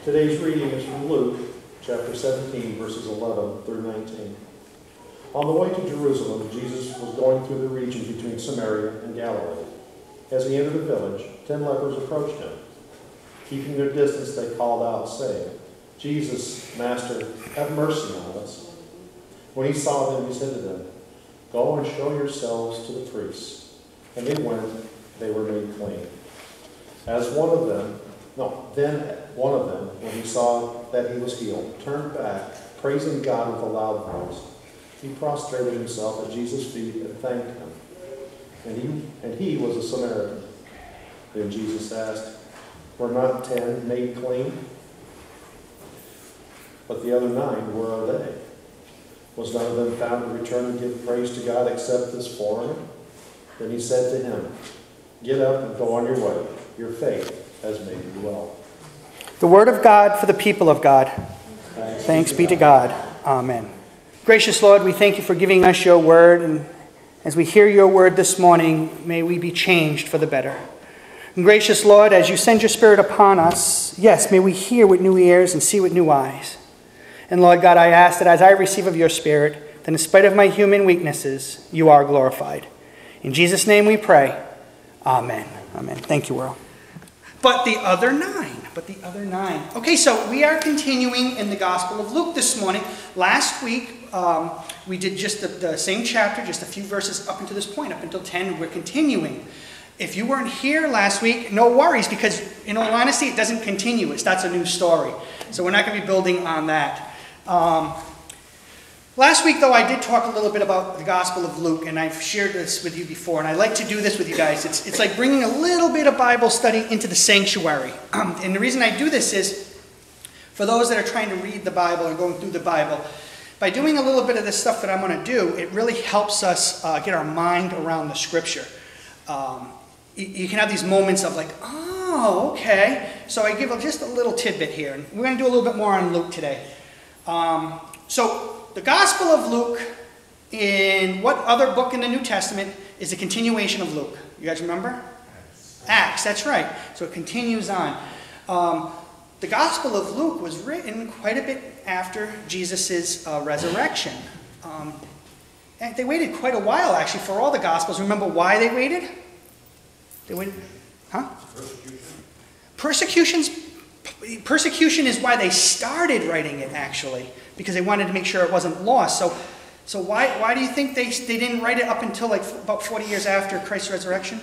Today's reading is from Luke, chapter 17, verses 11 through 19. On the way to Jerusalem, Jesus was going through the region between Samaria and Galilee. As he entered a village, 10 lepers approached him. Keeping their distance, they called out, saying, "Jesus, Master, have mercy on us." When he saw them, he said to them, "Go and show yourselves to the priests." And they went, they were made clean. Then one of them, when he saw that he was healed, turned back, praising God with a loud voice. He prostrated himself at Jesus' feet and thanked him. And he was a Samaritan. Then Jesus asked, "Were not 10 made clean? But the other 9, where are they? Was none of them found to return and give praise to God except this foreigner?" Then he said to him, "Get up and go on your way. Your faith has made you well." The word of God for the people of God. Thanks be to God. Amen. Gracious Lord, we thank you for giving us your word, and as we hear your word this morning, may we be changed for the better. And gracious Lord, as you send your Spirit upon us, yes, may we hear with new ears and see with new eyes. And Lord God, I ask that as I receive of your Spirit, that in spite of my human weaknesses, you are glorified. In Jesus' name we pray. Amen. Amen. Thank you, Will. But the other nine. Okay, so we are continuing in the Gospel of Luke this morning. Last week, we did just the same chapter, just a few verses up until this point, up until 10. We're continuing. If you weren't here last week, no worries, because in all honesty, it doesn't continue. It starts a new story. So we're not going to be building on that. Last week, though, I did talk a little bit about the Gospel of Luke, and I've shared this with you before, and I like to do this with you guys. It's like bringing a little bit of Bible study into the sanctuary. And the reason I do this is, for those that are trying to read the Bible and going through the Bible, by doing a little bit of the stuff that I'm going to do, it really helps us get our mind around the Scripture. You can have these moments of like, oh, okay. So I give just a little tidbit here, and we're going to do a little bit more on Luke today. So the Gospel of Luke, in what other book in the New Testament is a continuation of Luke? You guys remember? Acts, that's right. So it continues on. The Gospel of Luke was written quite a bit after Jesus' resurrection. And they waited quite a while, actually, for all the Gospels. Remember why they waited? They waited, Persecution is why they started writing it, actually, because they wanted to make sure it wasn't lost. So why do you think they didn't write it up until like about 40 years after Christ's resurrection?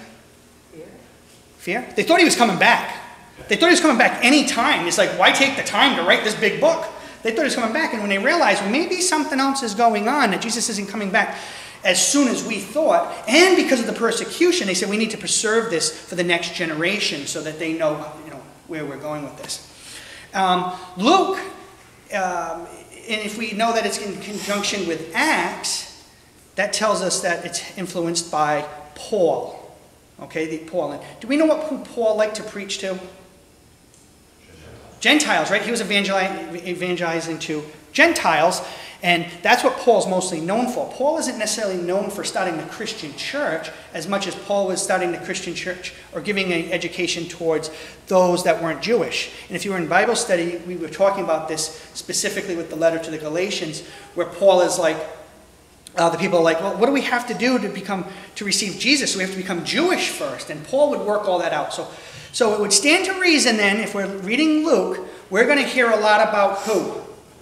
Fear? They thought he was coming back. They thought he was coming back any time. It's like, why take the time to write this big book? They thought he was coming back, and when they realized, well, maybe something else is going on, that Jesus isn't coming back as soon as we thought, and because of the persecution, they said we need to preserve this for the next generation so that they know, where we're going with this. Luke, and if we know that it's in conjunction with Acts, that tells us that it's influenced by Paul. Okay, Paul. And do we know who Paul liked to preach to? Gentiles, right? He was evangelizing to Gentiles, and that's what Paul's mostly known for. Paul isn't necessarily known for starting the Christian church as much as Paul was starting the Christian church or giving an education towards those that weren't Jewish. And if you were in Bible study, we were talking about this specifically with the letter to the Galatians, where Paul is like, the people are like, well, what do we have to do to receive Jesus? So we have to become Jewish first. And Paul would work all that out. So it would stand to reason then, if we're reading Luke, we're going to hear a lot about who?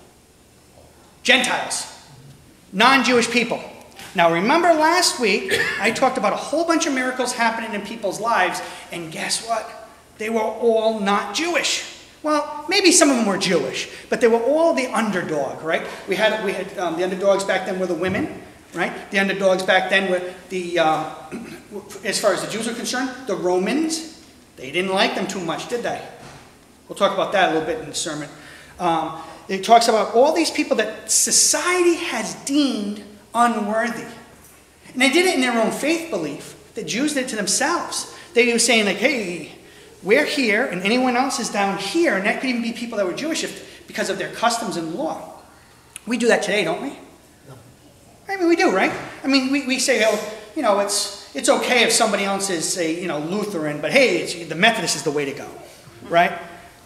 Gentiles. Non-Jewish people. Now remember last week, I talked about a whole bunch of miracles happening in people's lives, and guess what? They were all not Jewish. Well, maybe some of them were Jewish, but they were all the underdog, right? We had the underdogs back then were the women, right? The underdogs back then were the, as far as the Jews are concerned, the Romans. They didn't like them too much, did they? We'll talk about that a little bit in the sermon. It talks about all these people that society has deemed unworthy. And they did it in their own faith belief. The Jews did it to themselves. They were saying like, hey, we're here and anyone else is down here. And that could even be people that were Jewish because of their customs and law. We do that today, don't we? No. I mean, we do, right? I mean, we say, oh, it's okay if somebody else is, say, Lutheran, but hey, the Methodist is the way to go, right?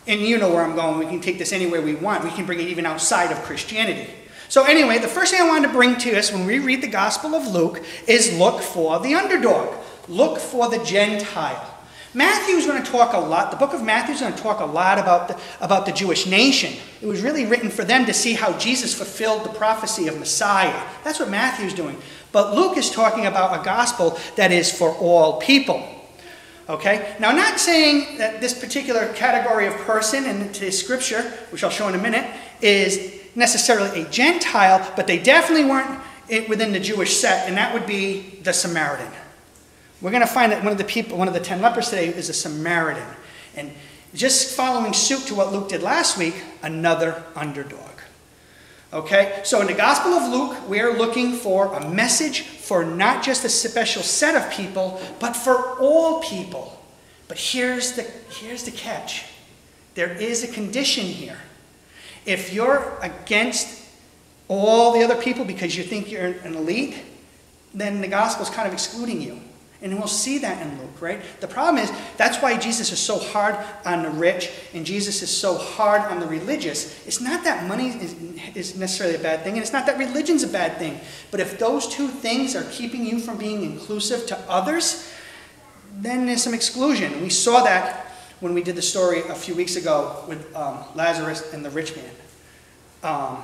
And you know where I'm going. We can take this anywhere we want. We can bring it even outside of Christianity. So anyway, the first thing I wanted to bring to us when we read the Gospel of Luke is look for the underdog. Look for the Gentile. Matthew's going to talk a lot. The book of Matthew is going to talk a lot about the Jewish nation. It was really written for them to see how Jesus fulfilled the prophecy of Messiah. That's what Matthew's doing. But Luke is talking about a gospel that is for all people. Okay? Now, I'm not saying that this particular category of person in today's scripture, which I'll show in a minute, is necessarily a Gentile, but they definitely weren't within the Jewish sect, and that would be the Samaritan. We're going to find that one of the 10 lepers today is a Samaritan. And just following suit to what Luke did last week, another underdog. Okay? So in the Gospel of Luke, we're looking for a message for not just a special set of people, but for all people. But here's the catch. There is a condition here. If you're against all the other people because you think you're an elite, then the gospel's kind of excluding you. And we'll see that in Luke, right? The problem is, that's why Jesus is so hard on the rich and Jesus is so hard on the religious. It's not that money is necessarily a bad thing, and it's not that religion's a bad thing. But if those two things are keeping you from being inclusive to others, then there's some exclusion. We saw that when we did the story a few weeks ago with Lazarus and the rich man.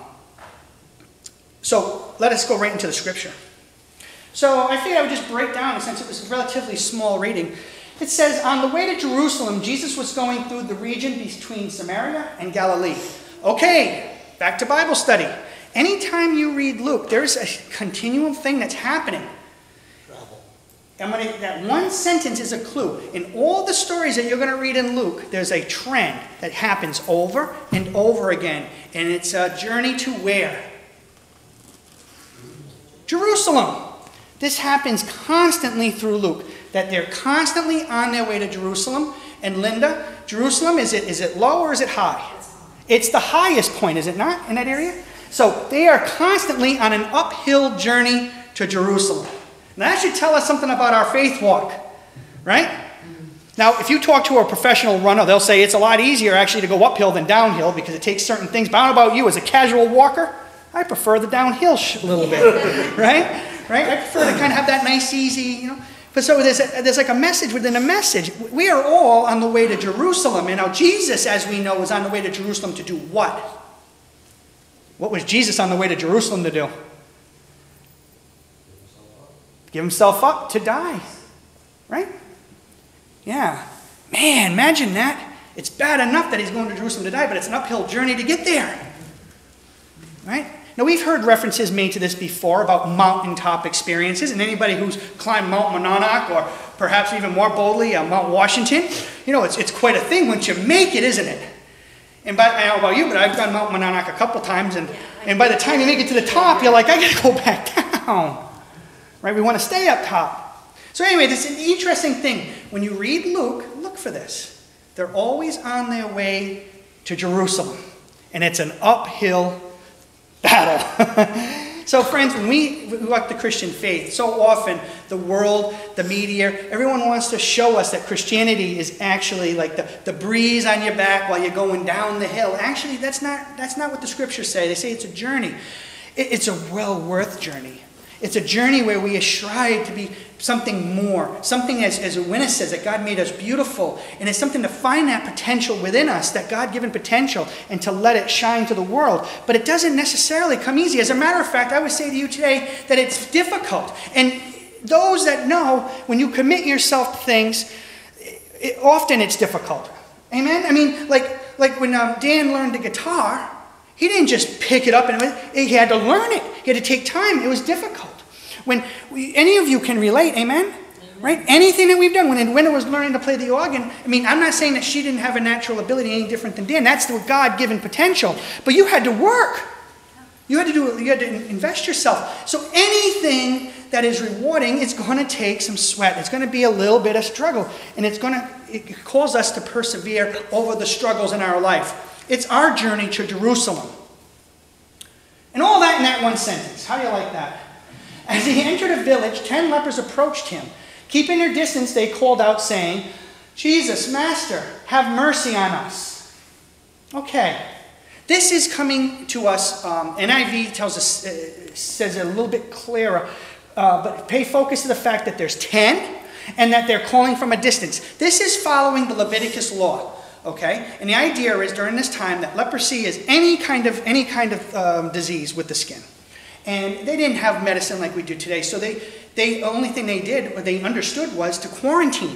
So let us go right into the scripture. So I figured I would just break down, since it was a relatively small reading. It says, on the way to Jerusalem, Jesus was going through the region between Samaria and Galilee. Okay, back to Bible study. Anytime you read Luke, there's a continual thing that's happening. That one sentence is a clue. In all the stories that you're going to read in Luke, there's a trend that happens over and over again. And it's a journey to where? Jerusalem. This happens constantly through Luke, that they're constantly on their way to Jerusalem. And Linda, Jerusalem, is it low or is it high? It's the highest point, is it not, in that area? So they are constantly on an uphill journey to Jerusalem. Now that should tell us something about our faith walk, right? Now, if you talk to a professional runner, they'll say it's a lot easier actually to go uphill than downhill because it takes certain things. But I don't know about you, as a casual walker, I prefer the downhill a little bit, right? Right? I prefer to kind of have that nice, easy, But so there's like a message within a message. We are all on the way to Jerusalem. And now Jesus, as we know, was on the way to Jerusalem to do what? What was Jesus on the way to Jerusalem to do? Give himself up to die. Right? Yeah. Man, imagine that. It's bad enough that he's going to Jerusalem to die, but it's an uphill journey to get there. Right? Now, we've heard references made to this before about mountaintop experiences, and anybody who's climbed Mount Monadnock, or perhaps even more boldly, Mount Washington, it's quite a thing once you make it, isn't it? And I don't know about you, but I've done Mount Monadnock a couple times, and by the time you make it to the top, you're like, I gotta go back down. Right? We want to stay up top. So anyway, this is an interesting thing. When you read Luke, look for this. They're always on their way to Jerusalem, and it's an uphill battle. So friends, when we walk the Christian faith, so often the world, the media, everyone wants to show us that Christianity is actually like the breeze on your back while you're going down the hill. Actually, that's not what the scriptures say. They say it's a journey. It's a well-worth journey. It's a journey where we strive to be something more. Something, as Aquinas says, that God made us beautiful. And it's something to find that potential within us, that God-given potential, and to let it shine to the world. But it doesn't necessarily come easy. As a matter of fact, I would say to you today that it's difficult. And those that know, when you commit yourself to things, often it's difficult. Amen? I mean, like when Dan learned the guitar, he didn't just pick it up and he had to learn it. He had to take time. It was difficult. Any of you can relate, amen? Right? Anything that we've done. When Edwina was learning to play the organ, I mean, I'm not saying that she didn't have a natural ability any different than Dan. That's the God-given potential. But you had to work. You had to do it. You had to invest yourself. So anything that is rewarding, it's going to take some sweat. It's going to be a little bit of struggle. And it calls us to persevere over the struggles in our life. It's our journey to Jerusalem. And all that in that one sentence. How do you like that? As he entered a village, 10 lepers approached him. Keeping their distance, they called out, saying, Jesus, Master, have mercy on us. Okay. This is coming to us, NIV tells us, says it a little bit clearer, but pay focus to the fact that there's 10 and that they're calling from a distance. This is following the Leviticus law, okay? And the idea is during this time that leprosy is any kind of disease with the skin. And they didn't have medicine like we do today, so the only thing they did, or they understood, was to quarantine.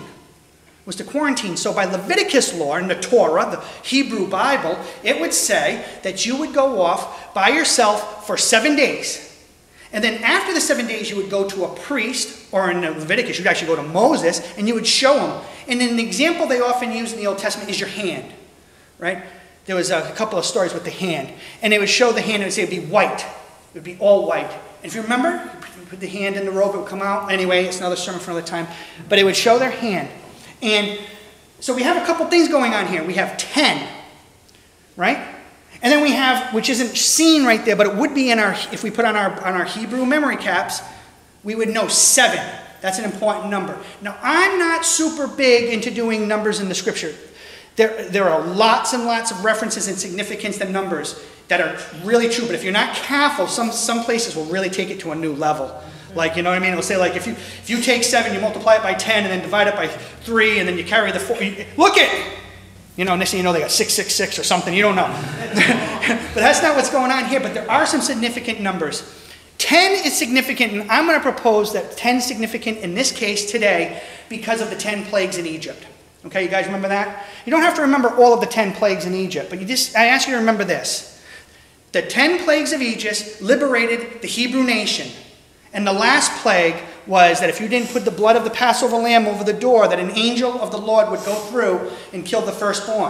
So by Leviticus law in the Torah, the Hebrew Bible, it would say that you would go off by yourself for 7 days. And then after the 7 days, you would go to a priest, or in Leviticus, you'd actually go to Moses, and you would show him. And then the example they often use in the Old Testament is your hand, right? There was a couple of stories with the hand. And they would show the hand, and it would say it would be white. It would be all white. And if you remember, you put the hand in the robe, it would come out. Anyway, it's another sermon for another time. But it would show their hand. And so we have a couple things going on here. We have 10, right? And then we have, which isn't seen right there, but it would be in our, if we put on our Hebrew memory caps, we would know 7. That's an important number. Now, I'm not super big into doing numbers in the scripture. There are lots and lots of references and significance to numbers that are really true, but if you're not careful, some places will really take it to a new level. Like, you know what I mean? It'll say, like, if you take 7, you multiply it by 10, and then divide it by 3, and then you carry the 4. Look it! You know, next thing you know, they got 666 or something. You don't know. But that's not what's going on here. But there are some significant numbers. 10 is significant, and I'm going to propose that 10 is significant in this case today because of the 10 plagues in Egypt. Okay, you guys remember that? You don't have to remember all of the 10 plagues in Egypt, but I ask you to remember this. The 10 plagues of Egypt liberated the Hebrew nation. And the last plague was that if you didn't put the blood of the Passover lamb over the door, that an angel of the Lord would go through and kill the firstborn.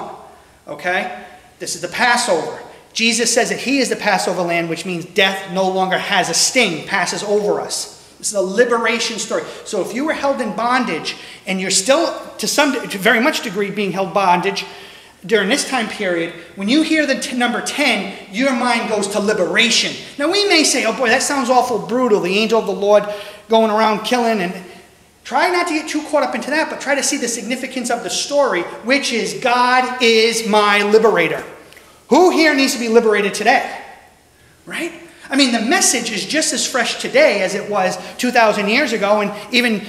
Okay? This is the Passover. Jesus says that he is the Passover lamb, which means death no longer has a sting, passes over us. This is a liberation story. So if you were held in bondage, and you're still, to very much degree, being held bondage, during this time period, when you hear the number 10, your mind goes to liberation. Now we may say, oh boy, that sounds awful brutal, the angel of the Lord going around killing, and try not to get too caught up into that, but try to see the significance of the story, which is God is my liberator. Who here needs to be liberated today? Right? I mean, the message is just as fresh today as it was 2,000 years ago, and even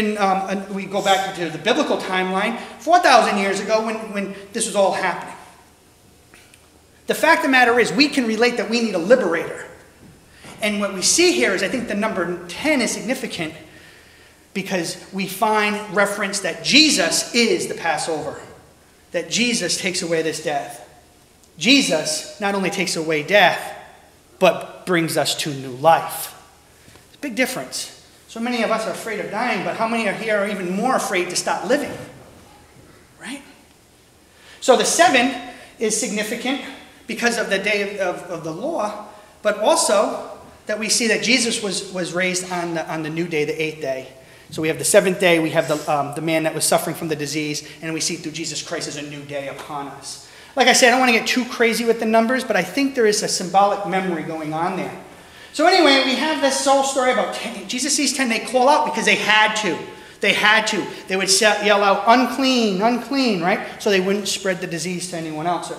we go back to the biblical timeline, 4,000 years ago when this was all happening. The fact of the matter is, we can relate that we need a liberator. And what we see here is, I think the number 10 is significant because we find reference that Jesus is the Passover, that Jesus takes away this death. Jesus not only takes away death, but brings us to new life. It's a big difference. So many of us are afraid of dying, but how many are here are even more afraid to stop living? Right? So the 7 is significant because of the day of the law, but also that we see that Jesus was raised on the new day, the 8th day. So we have the 7th day, we have the man that was suffering from the disease, and we see through Jesus Christ as a new day upon us. Like I said, I don't want to get too crazy with the numbers, but I think there is a symbolic memory going on there. So anyway, we have this whole story about 10. Jesus sees 10, they call out because they had to. They had to. They would yell out, unclean, unclean, right? So they wouldn't spread the disease to anyone else.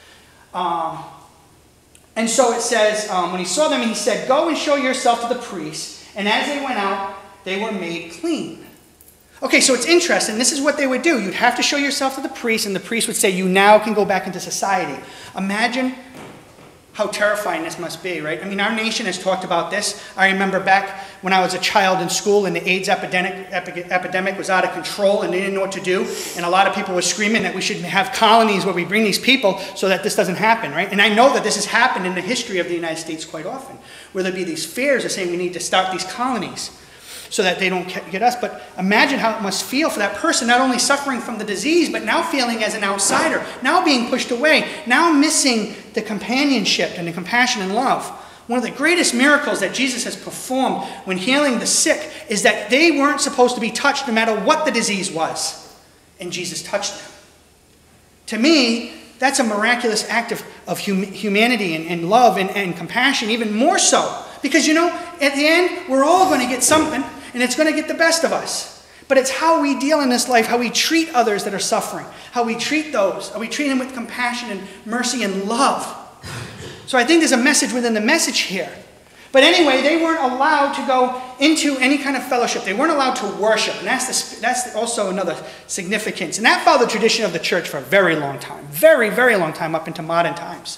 And so it says, when he saw them, he said, go and show yourself to the priest. And as they went out, they were made clean. Okay, so it's interesting. This is what they would do. You'd have to show yourself to the priest, and the priest would say, you now can go back into society. Imagine how terrifying this must be, right? I mean, our nation has talked about this. I remember back when I was a child in school and the AIDS epidemic was out of control and they didn't know what to do. And a lot of people were screaming that we should have colonies where we bring these people so that this doesn't happen, right? And I know that this has happened in the history of the United States quite often, where there'd be these fears of saying we need to start these colonies so that they don't get us. But imagine how it must feel for that person, not only suffering from the disease, but now feeling as an outsider, now being pushed away, now missing the companionship and the compassion and love. One of the greatest miracles that Jesus has performed when healing the sick is that they weren't supposed to be touched no matter what the disease was. And Jesus touched them. To me, that's a miraculous act of humanity and love and compassion, even more so. Because, you know, at the end, we're all going to get something, and it's going to get the best of us. but it's how we deal in this life, how we treat others that are suffering, how we treat those, how we treat them with compassion and mercy and love. So I think there's a message within the message here. But anyway, they weren't allowed to go into any kind of fellowship. They weren't allowed to worship. And that's also another significance. And that followed the tradition of the church for a very long time. Very, very long time, up into modern times.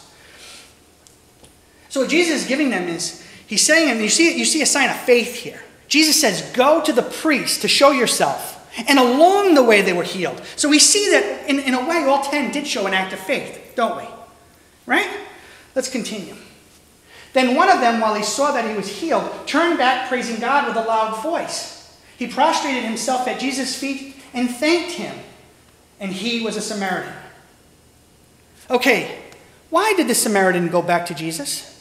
So what Jesus is giving them is, he's saying, and you see a sign of faith here. Jesus says, go to the priest to show yourself. And along the way they were healed. So we see that in a way all 10 did show an act of faith, don't we? Right? Let's continue. Then one of them, while he saw that he was healed, turned back praising God with a loud voice. He prostrated himself at Jesus' feet and thanked him. And he was a Samaritan. Okay, why did the Samaritan go back to Jesus?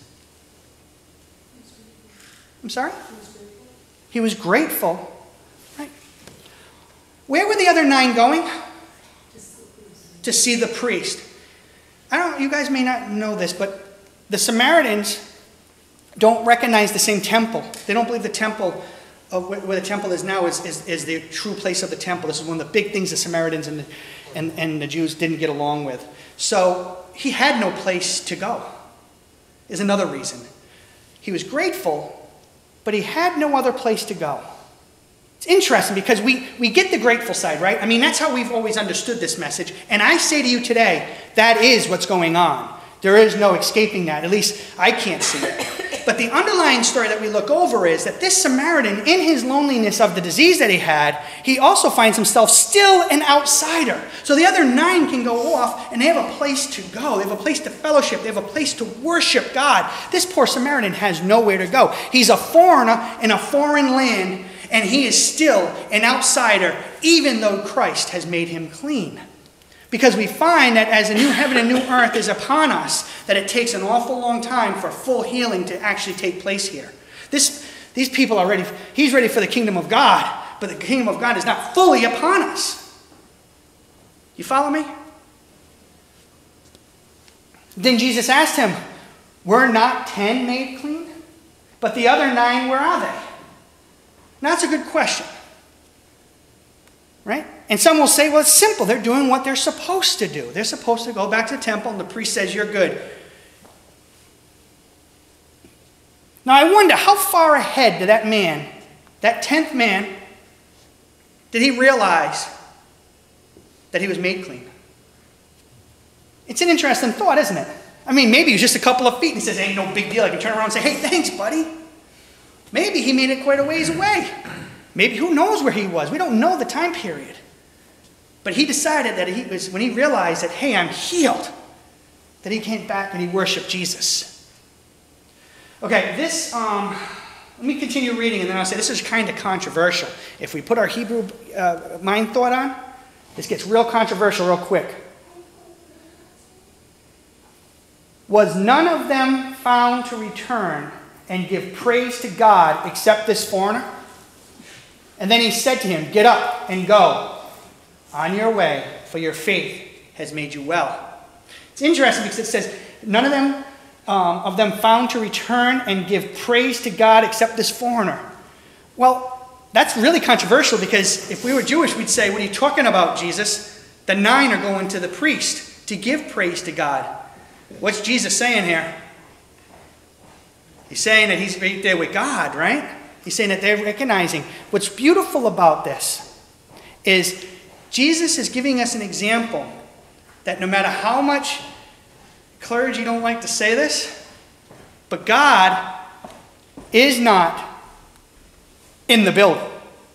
I'm sorry? He was grateful. Right. Where were the other 9 going? To see the priest. You guys may not know this, but the Samaritans don't recognize the same temple. They don't believe the temple, where the temple is now, is the true place of the temple. This is one of the big things the Samaritans and the Jews didn't get along with. So he had no place to go, is another reason. He was grateful, but he had no other place to go. It's interesting because we get the grateful side, right? I mean, that's how we've always understood this message. And I say to you today, that is what's going on. There is no escaping that. At least I can't see it. But the underlying story that we look over is that this Samaritan, in his loneliness of the disease that he had, he also finds himself still an outsider. So the other 9 can go off and they have a place to go. They have a place to fellowship. They have a place to worship God. This poor Samaritan has nowhere to go. He's a foreigner in a foreign land, and he is still an outsider, even though Christ has made him clean. Because we find that as a new heaven and new earth is upon us, that it takes an awful long time for full healing to actually take place here. These people are ready. He's ready for the kingdom of God, but the kingdom of God is not fully upon us. You follow me? Then Jesus asked him, were not 10 made clean? But the other 9, where are they? Now that's a good question. Right? And some will say, well, it's simple. They're doing what they're supposed to do. They're supposed to go back to the temple, and the priest says, you're good. Now, I wonder, how far ahead did that man, that 10th man, did he realize that he was made clean? It's an interesting thought, isn't it? I mean, maybe he was just a couple of feet, and he says, ain't no big deal. I can turn around and say, hey, thanks, buddy. Maybe he made it quite a ways away. Maybe who knows where he was? We don't know the time period. But he decided that when he realized that, hey, I'm healed, that he came back and he worshiped Jesus. Okay, let me continue reading, and then I'll say this is kind of controversial. If we put our Hebrew mind thought on, this gets real controversial real quick. Was none of them found to return and give praise to God except this foreigner? And then he said to him, get up and go on your way, for your faith has made you well. It's interesting because it says, none of them found to return and give praise to God except this foreigner. Well, that's really controversial because if we were Jewish, we'd say, what are you talking about, Jesus? The 9 are going to the priest to give praise to God. What's Jesus saying here? He's saying that he's right there with God, right? He's saying that they're recognizing. What's beautiful about this is Jesus is giving us an example that no matter how much clergy don't like to say this, but God is not in the building.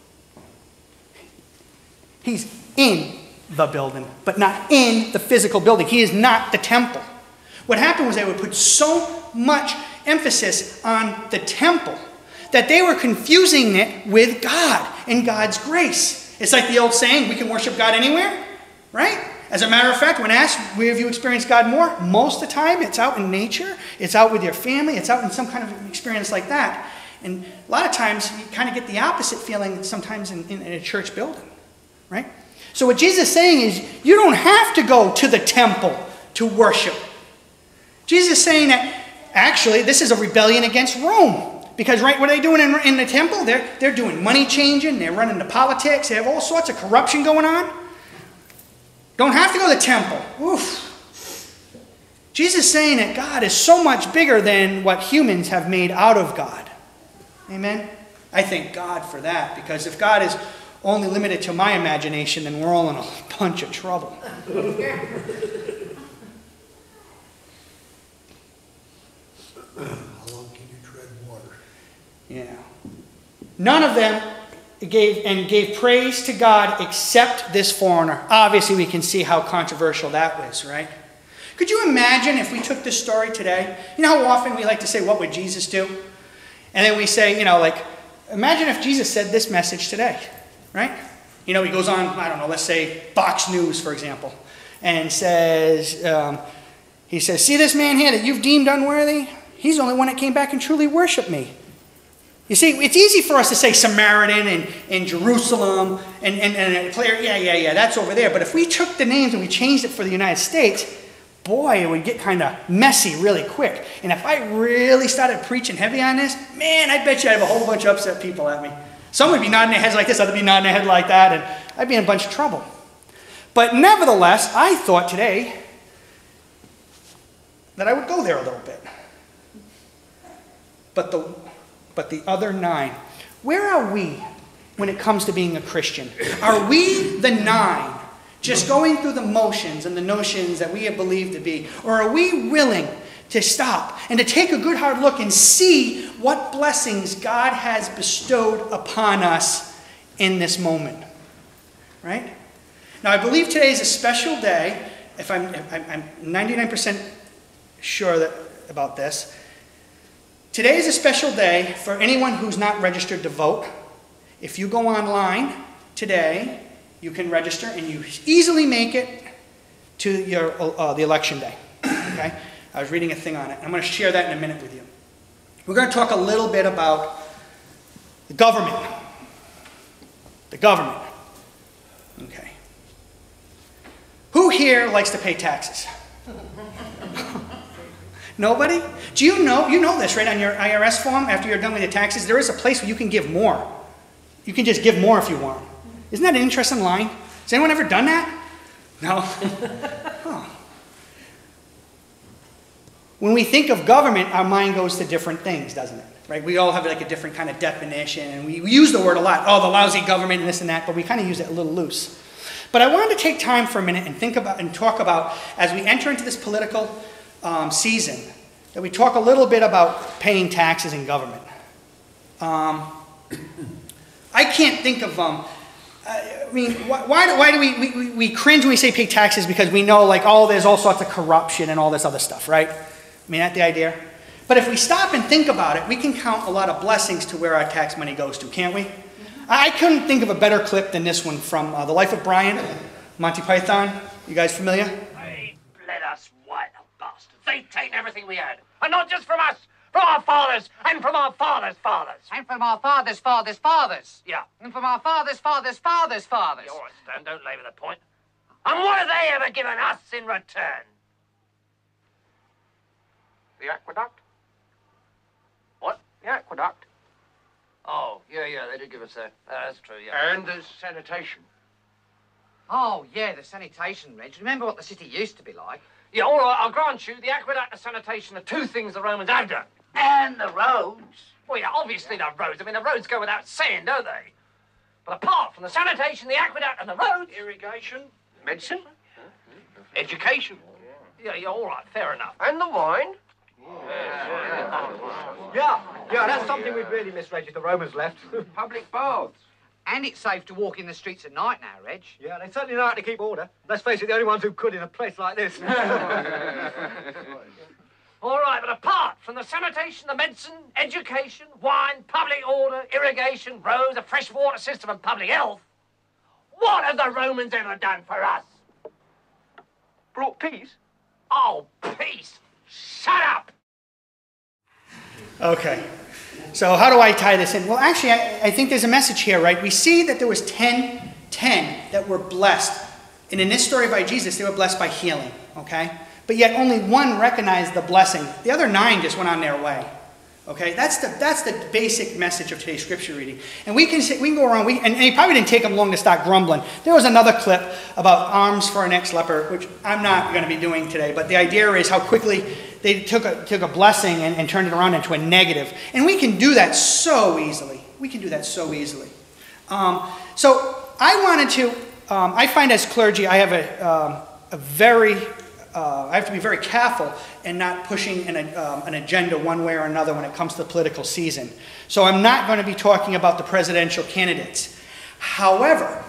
He's in the building, but not in the physical building. He is not the temple. What happened was they would put so much emphasis on the temple that they were confusing it with God and God's grace. It's like the old saying, we can worship God anywhere, right? As a matter of fact, when asked, where have you experienced God more? Most of the time, it's out in nature, it's out with your family, it's out in some kind of experience like that. And a lot of times, you kind of get the opposite feeling sometimes in a church building, right? So what Jesus is saying is, you don't have to go to the temple to worship. Jesus is saying that, actually, this is a rebellion against Rome. Because, right, what are they doing in the temple? They're doing money changing, they're running the politics, they have all sorts of corruption going on. Don't have to go to the temple. Oof. Jesus is saying that God is so much bigger than what humans have made out of God. Amen? I thank God for that, because if God is only limited to my imagination, then we're all in a bunch of trouble. How long can you tread water? Yeah. None of them gave praise to God except this foreigner. Obviously, we can see how controversial that was, right? Could you imagine if we took this story today? You know how often we like to say, what would Jesus do? And then we say, you know, like, imagine if Jesus said this message today, right? You know, he goes on, I don't know, let's say Fox News, for example, and says, he says, see this man here that you've deemed unworthy? He's the only one that came back and truly worshiped me. You see, it's easy for us to say Samaritan and Jerusalem and player, yeah, that's over there. But if we took the names and we changed it for the United States, boy, it would get kind of messy really quick. And if I really started preaching heavy on this, man, I bet you I'd have a whole bunch of upset people at me. Some would be nodding their heads like this, others would be nodding their head like that, and I'd be in a bunch of trouble. But nevertheless, I thought today that I would go there a little bit. But the other 9, where are we when it comes to being a Christian? Are we the 9 just going through the motions and the notions that we have believed to be? Or are we willing to stop and to take a good hard look and see what blessings God has bestowed upon us in this moment? Right? Now, I believe today is a special day. If I'm 99% sure about this. Today is a special day for anyone who's not registered to vote. If you go online today, you can register and you easily make it to your the election day. Okay? I was reading a thing on it. I'm going to share that in a minute with you. We're going to talk a little bit about the government. The government. Okay. Who here likes to pay taxes? Nobody? Do you know this, right? On your IRS form, after you're done with your taxes, there is a place where you can give more. You can just give more if you want. Isn't that an interesting line? Has anyone ever done that? No? Oh. When we think of government, our mind goes to different things, doesn't it? Right? We all have like a different kind of definition, and we use the word a lot. Oh, the lousy government and this and that, but we kind of use it a little loose. But I wanted to take time for a minute and think about and talk about, as we enter into this political season, that we talk a little bit about paying taxes in government. I can't think of, I mean, why do we cringe when we say pay taxes? Because we know, like, oh, there's all sorts of corruption and all this other stuff, right? I mean, that's the idea. But if we stop and think about it, we can count a lot of blessings to where our tax money goes to, can't we? I couldn't think of a better clip than this one from The Life of Brian, Monty Python. You guys familiar? They bled us white, bastards. They've taken everything we had. And not just from us, from our fathers, and from our fathers' fathers. And from our fathers' fathers' fathers. Yeah. And from our fathers' fathers' fathers' fathers. You're all right, Stan, don't labour the point. And what have they ever given us in return? The aqueduct? What? The aqueduct. Oh, yeah, they did give us that. That's true, yeah. And the sanitation. Oh, yeah, the sanitation, Reg. Remember what the city used to be like? Yeah, all right, I'll grant you, the aqueduct and sanitation are 2 things the Romans have done. And the roads. Well, yeah, obviously the roads. I mean, the roads go without saying, don't they? But apart from the sanitation, the aqueduct and the roads... Irrigation. Medicine. Education. Yeah, all right, fair enough. And the wine. Yeah, that's something we'd really miss, Reg, if the Romans left. Public baths. And it's safe to walk in the streets at night now, Reg. Yeah, they certainly know how to keep order. Let's face it, the only ones who could in a place like this. All right, but apart from the sanitation, the medicine, education, wine, public order, irrigation, roads, a fresh water system and public health, what have the Romans ever done for us? Brought peace. Oh, peace. Shut up. Okay. So how do I tie this in? Well, actually, I think there's a message here, right? We see that there was 10 that were blessed. And in this story by Jesus, they were blessed by healing, okay? But yet only 1 recognized the blessing. The other 9 just went on their way, Okay, that's the basic message of today's scripture reading. And we can go around, and it probably didn't take them long to start grumbling. There was another clip about alms for an ex-leper, which I'm not going to be doing today, but the idea is how quickly they took a blessing and turned it around into a negative. And we can do that so easily. We can do that so easily. So I wanted to, I find as clergy, I have I have to be very careful in not pushing an agenda one way or another when it comes to the political season. So I'm not going to be talking about the presidential candidates. However,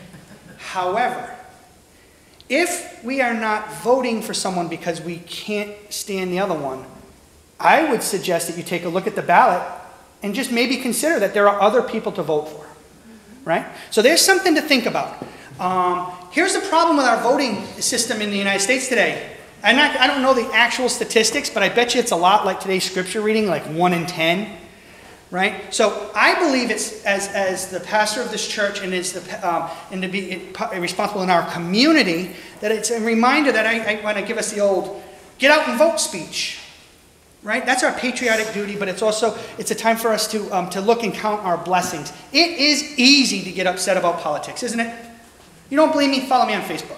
if we are not voting for someone because we can't stand the other one, I would suggest that you take a look at the ballot and just maybe consider that there are other people to vote for, right? So there's something to think about. Here's the problem with our voting system in the United States today. I don't know the actual statistics, but I bet you it's a lot like today's scripture reading, like 1 in 10, right? So I believe it's, as the pastor of this church and to be responsible in our community, that it's a reminder that I want to give us the old get out and vote speech, right? That's our patriotic duty, but it's a time for us to look and count our blessings. It is easy to get upset about politics, isn't it? You don't believe me? Follow me on Facebook.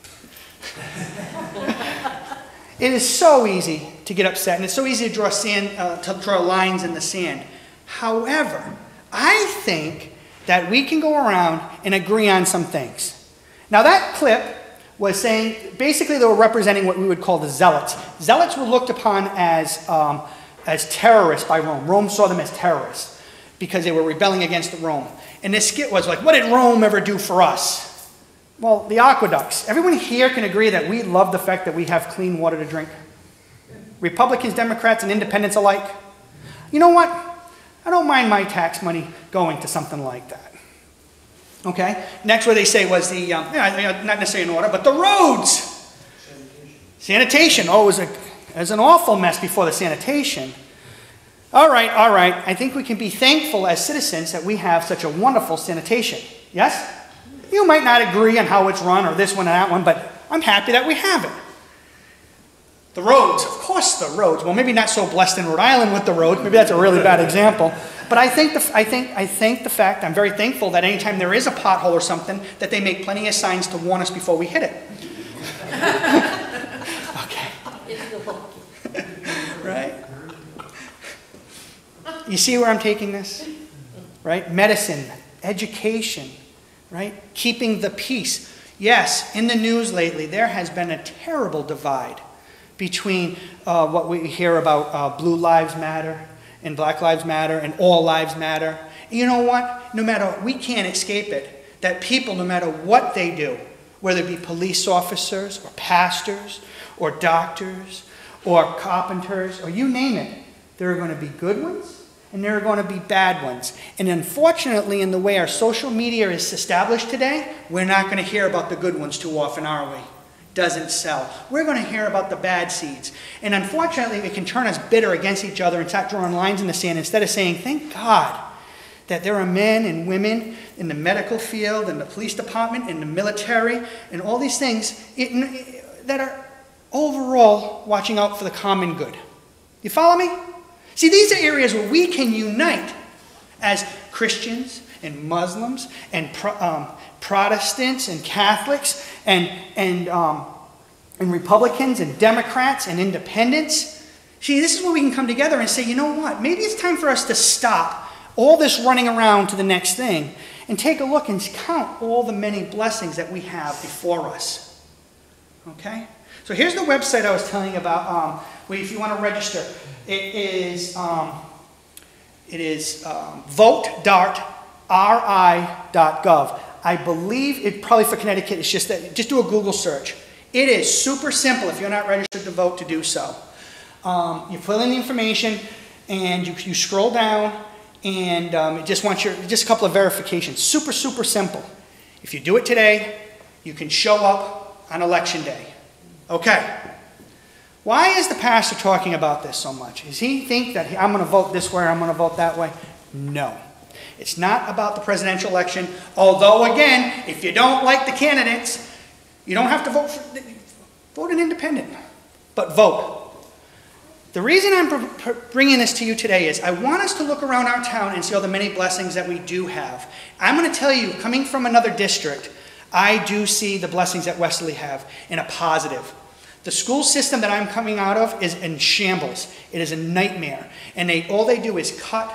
It is so easy to get upset, and it's so easy to draw lines in the sand. However, I think that we can go around and agree on some things. Now, that clip was saying, basically they were representing what we would call the zealots. Zealots were looked upon as terrorists by Rome. Rome saw them as terrorists because they were rebelling against Rome. And this skit was like, what did Rome ever do for us? Well, the aqueducts. Everyone here can agree that we love the fact that we have clean water to drink. Republicans, Democrats, and independents alike. You know what? I don't mind my tax money going to something like that. Okay? Next, what they say was the, not necessarily in order, but the roads. Sanitation. Oh, it was an awful mess before the sanitation. All right. I think we can be thankful as citizens that we have such a wonderful sanitation. Yes? You might not agree on how it's run or this one or that one, but I'm happy that we have it. The roads, of course the roads. Well, maybe not so blessed in Rhode Island with the roads. Maybe that's a really bad example. But I think the fact, I'm very thankful that anytime there is a pothole or something, that they make plenty of signs to warn us before we hit it. Okay. Right? You see where I'm taking this? Right? Medicine, education, right? Keeping the peace. Yes, in the news lately, there has been a terrible divide between what we hear about Blue Lives Matter and Black Lives Matter and All Lives Matter. And you know what? No matter, we can't escape it. That people, no matter what they do, whether it be police officers or pastors or doctors or carpenters or you name it, there are going to be good ones and there are going to be bad ones. And unfortunately, in the way our social media is established today, we're not going to hear about the good ones too often, are we? Doesn't sell. We're going to hear about the bad seeds. And unfortunately, it can turn us bitter against each other and start drawing lines in the sand instead of saying, thank God that there are men and women in the medical field, in the police department, in the military, and all these things that are overall watching out for the common good. You follow me? See, these are areas where we can unite as Christians and Muslims and Protestants and Catholics and Republicans and Democrats and independents. See, this is where we can come together and say, you know what? Maybe it's time for us to stop all this running around to the next thing and take a look and count all the many blessings that we have before us. Okay? So here's the website I was telling you about. If you want to register, it is vote.ri.gov. I believe it probably for Connecticut. It's just that. Just do a Google search. It is super simple if you're not registered to vote to do so. You fill in the information and you scroll down and it just wants just a couple of verifications. Super simple. If you do it today, you can show up on election day. Okay. Why is the pastor talking about this so much? Does he think that I'm going to vote this way or I'm going to vote that way? No. It's not about the presidential election. Although, again, if you don't like the candidates, you don't have to vote an independent. But vote. The reason I'm bringing this to you today is I want us to look around our town and see all the many blessings that we do have. I'm going to tell you, coming from another district, I do see the blessings that Westerly have in a positive. The school system that I'm coming out of is in shambles. It is a nightmare. And all they do is cut.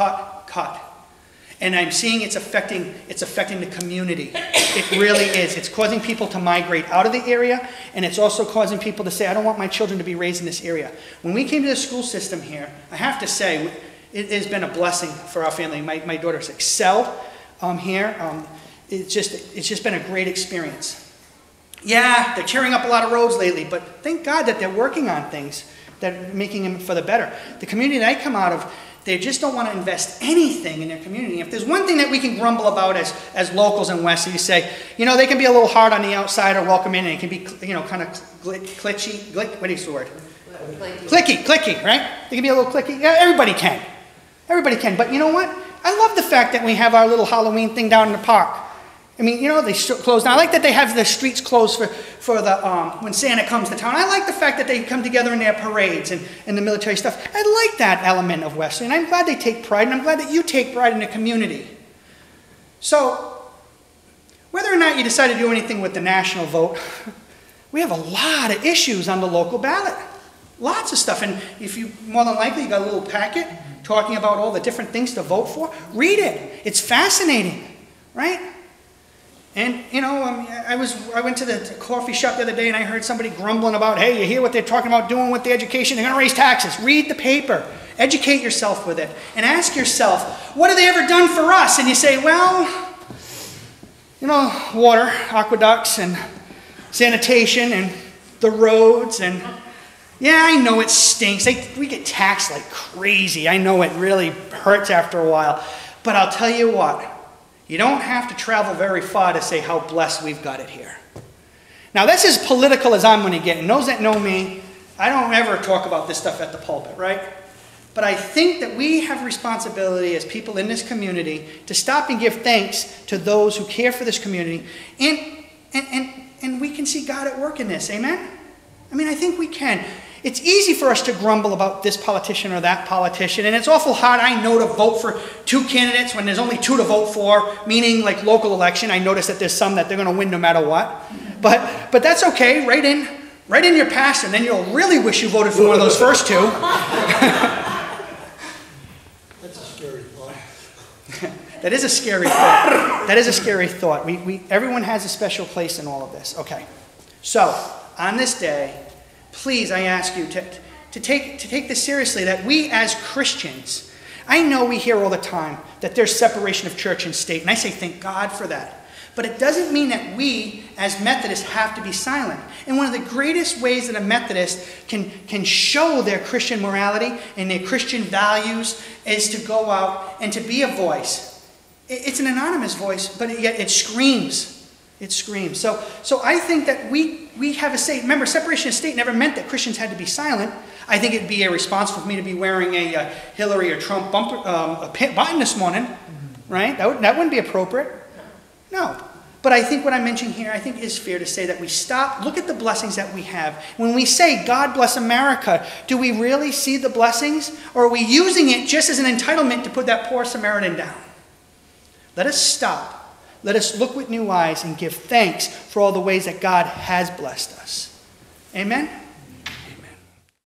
And I'm seeing it's affecting the community. It really is. It's causing people to migrate out of the area, and it's also causing people to say, I don't want my children to be raised in this area. When we came to the school system here, I have to say, it has been a blessing for our family. My daughter's excelled here. It's just been a great experience. Yeah, they're tearing up a lot of roads lately, but thank God that they're working on things that are making them for the better. The community that I come out of, they just don't want to invest anything in their community. If there's one thing that we can grumble about as locals in Westerly, you say, they can be a little hard on the outside or welcome in, and it can be, kind of glitchy, what is the word? Clicky, right? They can be a little clicky. Yeah, everybody can. Everybody can. But you know what? I love the fact that we have our little Halloween thing down in the park. I mean, they close down. I like that they have the streets closed for the when Santa comes to town. I like the fact that they come together in their parades and the military stuff. I like that element of Westerly, and I'm glad they take pride, and I'm glad that you take pride in the community. So, whether or not you decide to do anything with the national vote, we have a lot of issues on the local ballot. Lots of stuff, and if you, more than likely, you got a little packet talking about all the different things to vote for. Read it. It's fascinating, right? And, I went to the coffee shop the other day and I heard somebody grumbling about, hey, you hear what they're talking about doing with the education? They're going to raise taxes. Read the paper. Educate yourself with it. And ask yourself, what have they ever done for us? And you say, well, water, aqueducts, and sanitation, and the roads, and yeah, I know it stinks. We get taxed like crazy. I know it really hurts after a while. But I'll tell you what. You don't have to travel very far to say how blessed we've got it here. Now, that's as political as I'm going to get. And those that know me, I don't ever talk about this stuff at the pulpit, right? But I think that we have responsibility as people in this community to stop and give thanks to those who care for this community. And we can see God at work in this. Amen? I mean, I think we can. It's easy for us to grumble about this politician or that politician, and it's awful hard, I know, to vote for two candidates when there's only two to vote for, meaning like local election. I notice that there's some that they're going to win no matter what. But that's okay. Write in your past, and then you'll really wish you voted for one of those first two. That's a scary thought. That is a scary thought. That is a scary thought. Everyone has a special place in all of this. Okay. So, on this day, please, I ask you to take this seriously, that we as Christians, I know we hear all the time that there's separation of church and state, and I say thank God for that. But it doesn't mean that we as Methodists have to be silent. And one of the greatest ways that a Methodist can show their Christian morality and their Christian values is to go out and to be a voice. It's an anonymous voice, but yet it screams. It screams. So I think that we have a say. Remember, separation of state never meant that Christians had to be silent. I think it'd be irresponsible for me to be wearing a Hillary or Trump button this morning, right? That wouldn't be appropriate. No. But I think what I'm mentioning here, I think it is fair to say that we stop, look at the blessings that we have. When we say, God bless America, do we really see the blessings? Or are we using it just as an entitlement to put that poor Samaritan down? Let us stop. Let us look with new eyes and give thanks for all the ways that God has blessed us. Amen?